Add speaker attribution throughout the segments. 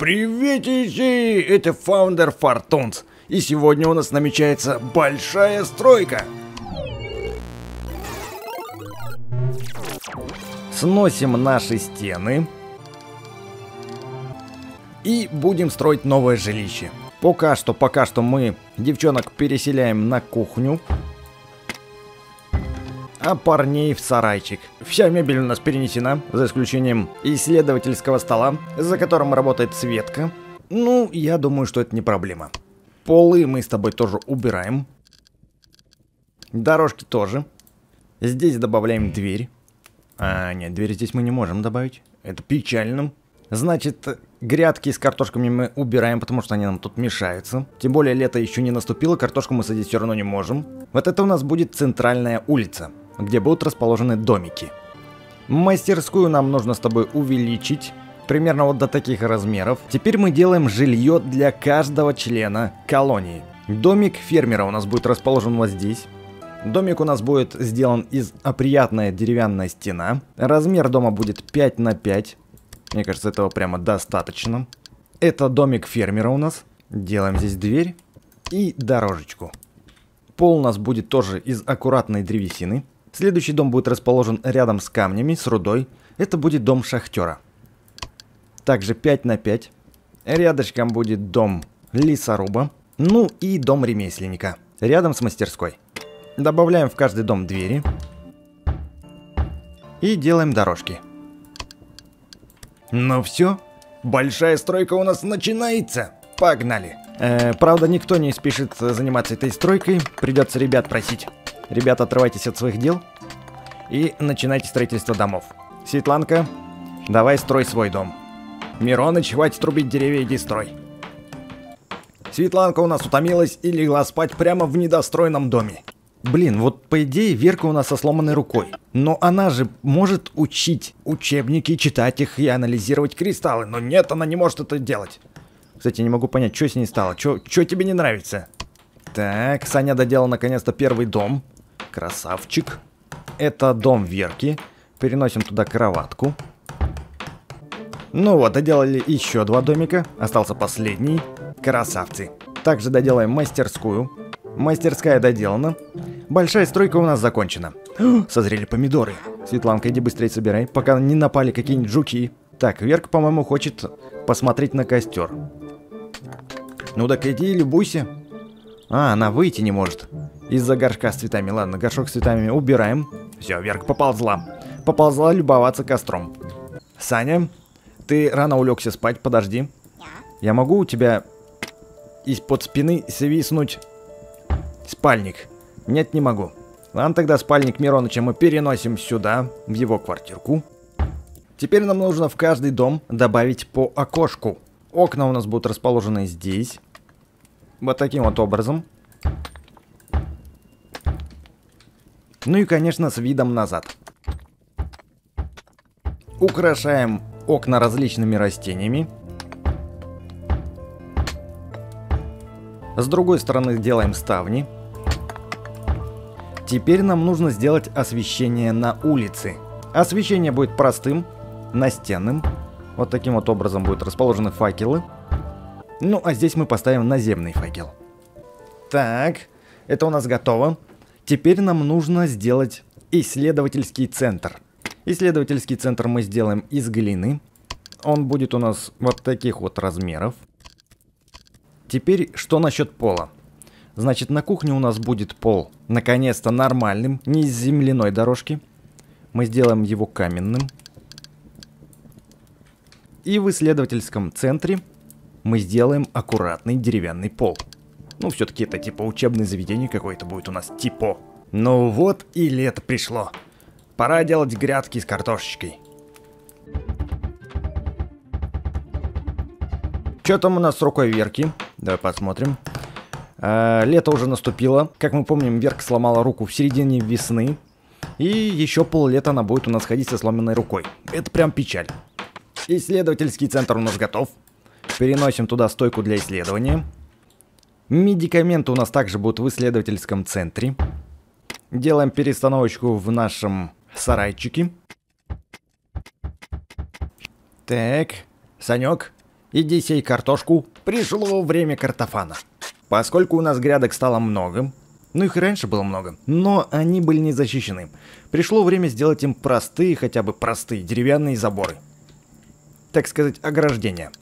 Speaker 1: Приветики! Это Founder Fortunes. И сегодня у нас намечается большая стройка. Сносим наши стены. И будем строить новое жилище. Пока что мы девчонок переселяем на кухню. А парней в сарайчик. Вся мебель у нас перенесена, за исключением исследовательского стола, за которым работает Светка. Ну, я думаю, что это не проблема. Полы мы с тобой тоже убираем. Дорожки тоже. Здесь добавляем дверь. А, нет, дверь здесь мы не можем добавить. Это печально. Значит, грядки с картошками мы убираем, потому что они нам тут мешаются. Тем более лето еще не наступило, картошку мы садить все равно не можем. Вот это у нас будет центральная улица, где будут расположены домики. Мастерскую нам нужно с тобой увеличить, примерно вот до таких размеров. Теперь мы делаем жилье для каждого члена колонии. Домик фермера у нас будет расположен вот здесь. Домик у нас будет сделан из опрятная деревянная стена. Размер дома будет 5 на 5. Мне кажется, этого прямо достаточно. Это домик фермера у нас. Делаем здесь дверь и дорожечку. Пол у нас будет тоже из аккуратной древесины. Следующий дом будет расположен рядом с камнями, с рудой. Это будет дом шахтера. Также 5 на 5. Рядышком будет дом лесоруба. Ну и дом ремесленника. Рядом с мастерской. Добавляем в каждый дом двери. И делаем дорожки. Ну все, большая стройка у нас начинается. Погнали. Правда, никто не спешит заниматься этой стройкой. Придется ребят просить. Ребята, отрывайтесь от своих дел и начинайте строительство домов. Светланка, давай строй свой дом. Мироныч, хватит рубить деревья, иди строй. Светланка у нас утомилась и легла спать прямо в недостроенном доме. Блин, вот по идее Верка у нас со сломанной рукой. Но она же может учить учебники, читать их и анализировать кристаллы. Но нет, она не может это делать. Кстати, не могу понять, что с ней стало. Что тебе не нравится? Так, Саня доделал наконец-то первый дом. Красавчик. Это дом Верки. Переносим туда кроватку. Ну вот, доделали еще два домика. Остался последний. Красавцы. Также доделаем мастерскую. Мастерская доделана. Большая стройка у нас закончена. Созрели помидоры. Светланка, иди быстрее собирай, пока не напали какие-нибудь жуки. Так, Верка, по-моему, хочет посмотреть на костер. Ну так иди, любуйся. А, она выйти не может. Из-за горшка с цветами. Ладно, горшок с цветами убираем. Все, Верка поползла. Поползла любоваться костром. Саня, ты рано улегся спать, подожди. Я могу у тебя из-под спины свиснуть спальник? Нет, не могу. Ладно, тогда спальник Мироныча мы переносим сюда, в его квартирку. Теперь нам нужно в каждый дом добавить по окошку. Окна у нас будут расположены здесь. Вот таким вот образом. Ну и, конечно, с видом назад. Украшаем окна различными растениями. С другой стороны делаем ставни. Теперь нам нужно сделать освещение на улице. Освещение будет простым, настенным. Вот таким вот образом будут расположены факелы. Ну, а здесь мы поставим наземный факел. Так, это у нас готово. Теперь нам нужно сделать исследовательский центр. Исследовательский центр мы сделаем из глины. Он будет у нас вот таких вот размеров. Теперь, что насчет пола? Значит, на кухне у нас будет пол, наконец-то, нормальным, не из земляной дорожки. Мы сделаем его каменным. И в исследовательском центре мы сделаем аккуратный деревянный пол. Ну, все-таки это типа учебное заведение какое-то будет у нас, типа. Ну вот и лето пришло. Пора делать грядки с картошечкой. Что там у нас с рукой Верки? Давай посмотрим. Лето уже наступило. Как мы помним, Верка сломала руку в середине весны. И еще поллета она будет у нас ходить со сломанной рукой. Это прям печаль. Исследовательский центр у нас готов. Переносим туда стойку для исследования. Медикаменты у нас также будут в исследовательском центре. Делаем перестановочку в нашем сарайчике. Так, Санек, иди сей картошку, пришло время картофана. Поскольку у нас грядок стало много, ну их и раньше было много, но они были не защищены, пришло время сделать им простые, хотя бы простые деревянные заборы. Так сказать, ограждения.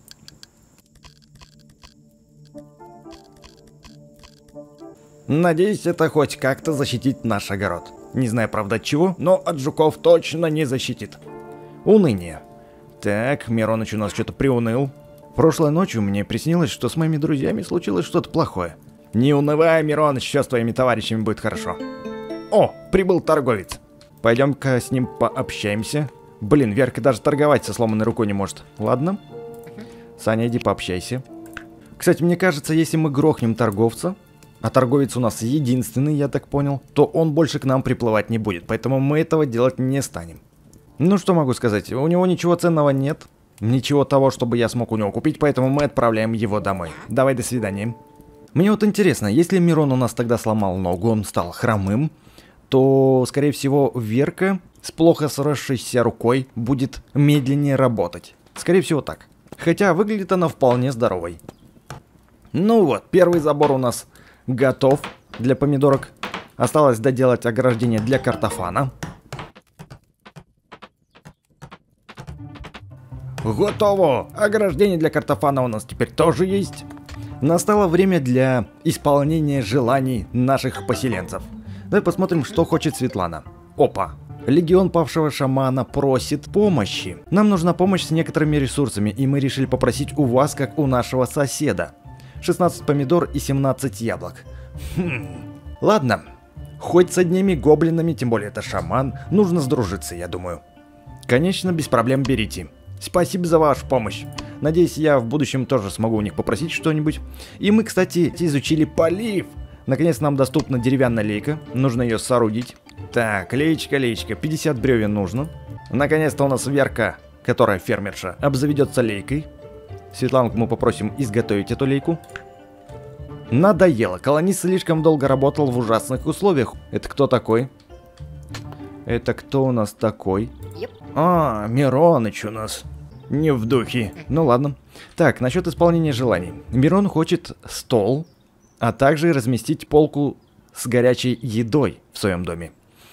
Speaker 1: Надеюсь, это хоть как-то защитит наш огород. Не знаю, правда, от чего, но от жуков точно не защитит. Уныние. Так, Мироныч у нас что-то приуныл. Прошлой ночью мне приснилось, что с моими друзьями случилось что-то плохое. Не унывай, Мироныч, все с твоими товарищами будет хорошо. О, прибыл торговец. Пойдем-ка с ним пообщаемся. Блин, Верка даже торговать со сломанной рукой не может. Ладно. Саня, иди пообщайся. Кстати, мне кажется, если мы грохнем торговца, а торговец у нас единственный, я так понял, то он больше к нам приплывать не будет, поэтому мы этого делать не станем. Ну что могу сказать, у него ничего ценного нет, ничего того, чтобы я смог у него купить, поэтому мы отправляем его домой. Давай, до свидания. Мне вот интересно, если Мирон у нас тогда сломал ногу, он стал хромым, то, скорее всего, Верка с плохо сросшейся рукой будет медленнее работать. Скорее всего так. Хотя выглядит она вполне здоровой. Ну вот, первый забор у нас готов для помидорок. Осталось доделать ограждение для картофана. Готово! Ограждение для картофана у нас теперь тоже есть. Настало время для исполнения желаний наших поселенцев. Давай посмотрим, что хочет Светлана. Опа! Легион павшего шамана просит помощи. Нам нужна помощь с некоторыми ресурсами, и мы решили попросить у вас, как у нашего соседа. 16 помидор и 17 яблок. Ладно. Хоть с одними гоблинами, тем более это шаман, нужно сдружиться, я думаю. Конечно, без проблем берите. Спасибо за вашу помощь. Надеюсь, я в будущем тоже смогу у них попросить что-нибудь. И мы, кстати, изучили полив. Наконец нам доступна деревянная лейка. Нужно ее соорудить. Так, леечка, 50 бревен нужно. Наконец-то у нас Верка, которая фермерша, обзаведется лейкой. Светланку мы попросим изготовить эту лейку. Надоело. Колонист слишком долго работал в ужасных условиях. Это кто такой? Это кто у нас такой? А, Мироныч у нас. Не в духе. Ну ладно. Так, насчет исполнения желаний. Мирон хочет стол, а также разместить полку с горячей едой в своем доме.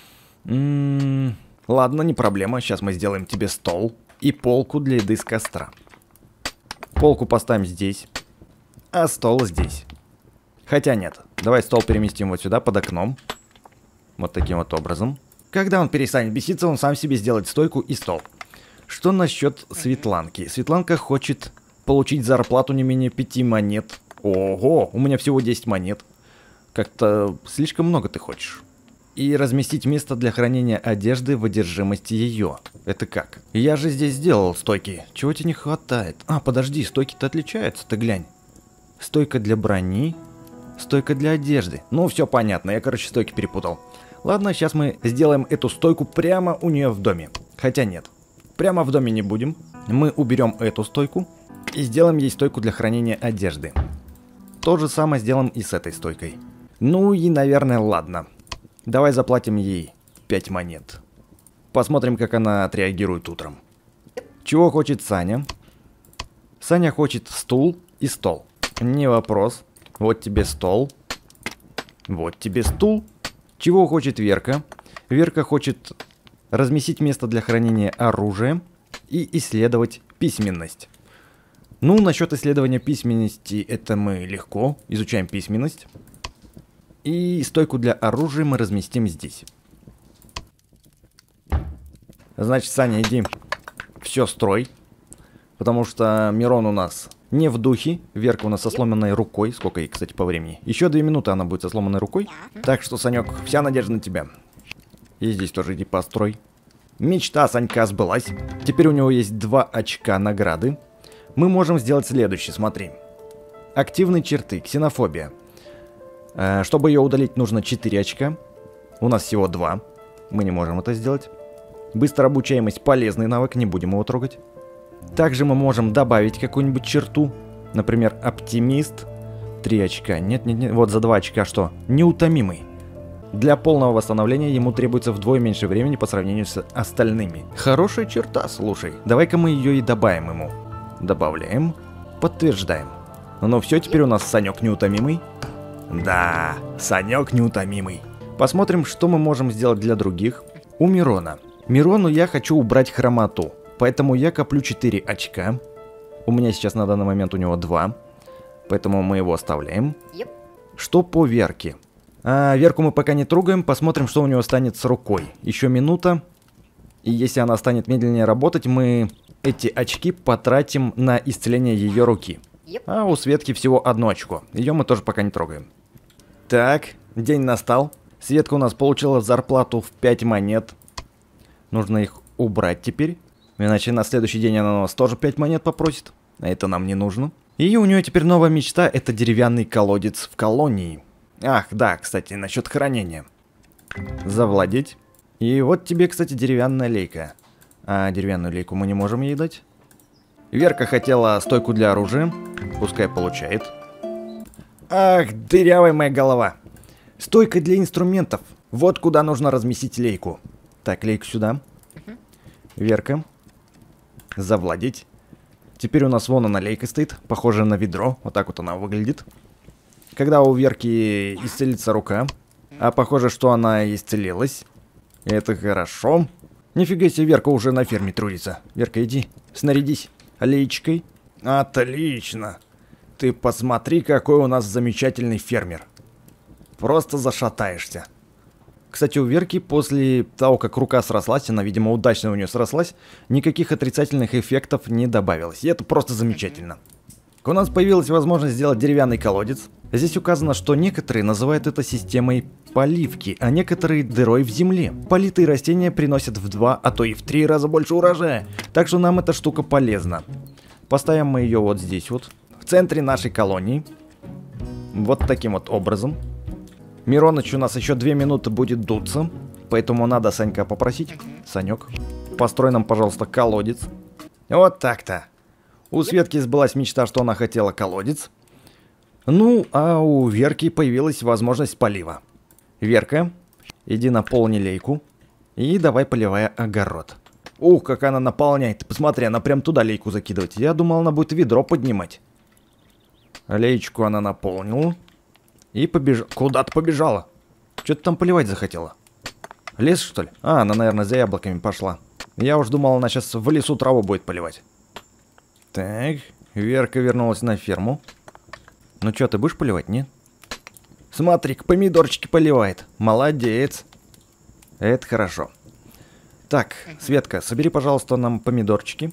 Speaker 1: Ладно, не проблема. Сейчас мы сделаем тебе стол и полку для еды с костра. Полку поставим здесь, а стол здесь. Хотя нет. Давай стол переместим вот сюда, под окном. Вот таким вот образом. Когда он перестанет беситься, он сам себе сделает стойку и стол. Что насчет Светланки? Светланка хочет получить зарплату не менее 5 монет. Ого, у меня всего 10 монет. Как-то слишком много ты хочешь. И разместить место для хранения одежды в одержимости ее. Это как? Я же здесь сделал стойки. Чего тебе не хватает? А, подожди, стойки-то отличаются, ты глянь. Стойка для брони, стойка для одежды. Ну, все понятно, я, короче, стойки перепутал. Ладно, сейчас мы сделаем эту стойку прямо у нее в доме. Хотя нет, прямо в доме не будем. Мы уберем эту стойку и сделаем ей стойку для хранения одежды. То же самое сделаем и с этой стойкой. Ну и, наверное, ладно. Давай заплатим ей 5 монет. Посмотрим, как она отреагирует утром. Чего хочет Саня? Саня хочет стул и стол. Не вопрос. Вот тебе стол. Вот тебе стул. Чего хочет Верка? Верка хочет разместить место для хранения оружия и исследовать письменность. Ну, насчет исследования письменности это мы легко. Изучаем письменность. И стойку для оружия мы разместим здесь. Значит, Саня, иди все строй. Потому что Мирон у нас не в духе. Верка у нас со сломанной рукой. Сколько ей, кстати, по времени? Еще 2 минуты она будет со сломанной рукой. Так что, Санек, вся надежда на тебя. И здесь тоже иди построй. Мечта Санька сбылась. Теперь у него есть 2 очка награды. Мы можем сделать следующее, смотри. Активные черты, ксенофобия. Чтобы ее удалить, нужно 4 очка. У нас всего 2. Мы не можем это сделать. Быстрая обучаемость, полезный навык, не будем его трогать. Также мы можем добавить какую-нибудь черту. Например, оптимист. 3 очка. Нет, вот за 2 очка что? Неутомимый. Для полного восстановления ему требуется вдвое меньше времени по сравнению с остальными. Хорошая черта, слушай. Давай-ка мы ее и добавим ему. Добавляем. Подтверждаем. Ну все, теперь у нас Санек неутомимый. Да, Санек неутомимый. Посмотрим, что мы можем сделать для других. У Мирона. Мирону я хочу убрать хромоту. Поэтому я коплю 4 очка. У меня сейчас на данный момент у него 2. Поэтому мы его оставляем. Что по Верке? Верку мы пока не трогаем. Посмотрим, что у него станет с рукой. Еще минута. И если она станет медленнее работать, мы эти очки потратим на исцеление ее руки. А у Светки всего 1 очко. Ее мы тоже пока не трогаем. Так, день настал. Светка у нас получила зарплату в 5 монет. Нужно их убрать теперь. Иначе на следующий день она у нас тоже 5 монет попросит. А это нам не нужно. И у нее теперь новая мечта — это деревянный колодец в колонии. Ах, да, кстати, насчет хранения. Завладеть. И вот тебе, кстати, деревянная лейка. А деревянную лейку мы не можем ей дать. Верка хотела стойку для оружия. Пускай получает. Ах, дырявая моя голова. Стойка для инструментов. Вот куда нужно разместить лейку. Так, лейку сюда. Верка. Завладеть. Теперь у нас вон она лейка стоит. Похожая на ведро. Вот так вот она выглядит. Когда у Верки исцелится рука. А похоже, что она исцелилась. Это хорошо. Нифига себе, Верка уже на ферме трудится. Верка, иди, снарядись. Леечкой. Отлично. Ты посмотри, какой у нас замечательный фермер. Просто зашатаешься. Кстати, у Верки после того, как рука срослась, она, видимо, удачно у нее срослась, никаких отрицательных эффектов не добавилось. И это просто замечательно. У нас появилась возможность сделать деревянный колодец. Здесь указано, что некоторые называют это системой поливки, а некоторые дырой в земле. Политые растения приносят в 2, а то и в 3 раза больше урожая. Так что нам эта штука полезна. Поставим мы ее вот здесь вот, в центре нашей колонии. Вот таким вот образом. Мироныч у нас еще 2 минуты будет дуться, поэтому надо Санька попросить. Санек, построй нам, пожалуйста, колодец. Вот так-то. У Светки сбылась мечта, что она хотела колодец. Ну, а у Верки появилась возможность полива. Верка, иди наполни лейку. И давай поливай огород. Ух, как она наполняет. Посмотри, она прям туда лейку закидывает. Я думал, она будет ведро поднимать. Леечку она наполнила. И побежала. Куда-то побежала. Что ты там поливать захотела? Лес, что ли? А, она, наверное, за яблоками пошла. Я уж думал, она сейчас в лесу траву будет поливать. Так, Верка вернулась на ферму. Ну что, ты будешь поливать, нет? Смотри-ка, помидорчики поливает. Молодец. Это хорошо. Так, Светка, собери, пожалуйста, нам помидорчики.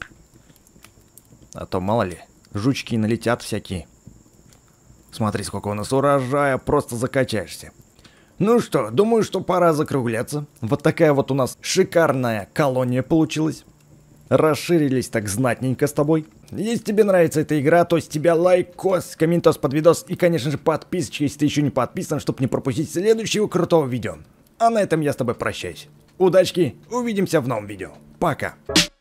Speaker 1: А то, мало ли, жучки налетят всякие. Смотри, сколько у нас урожая, просто закачаешься. Ну что, думаю, что пора закругляться. Вот такая вот у нас шикарная колония получилась. Расширились так знатненько с тобой. Если тебе нравится эта игра, то с тебя лайкос, комментос под видос и, конечно же, подписочка, если ты еще не подписан, чтобы не пропустить следующего крутого видео. А на этом я с тобой прощаюсь. Удачки, увидимся в новом видео. Пока.